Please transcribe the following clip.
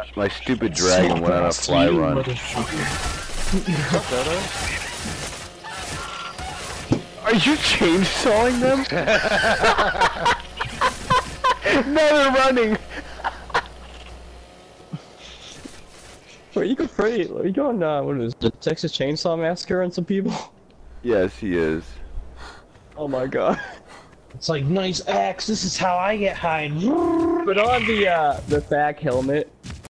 My stupid dragon went on a fly run. Are you chainsawing them? No, they're running! Wait, you going, what is it, the Texas Chainsaw Massacre on some people? Yes, he is. Oh my god. It's like, nice axe, this is how I get high. Put on the back helmet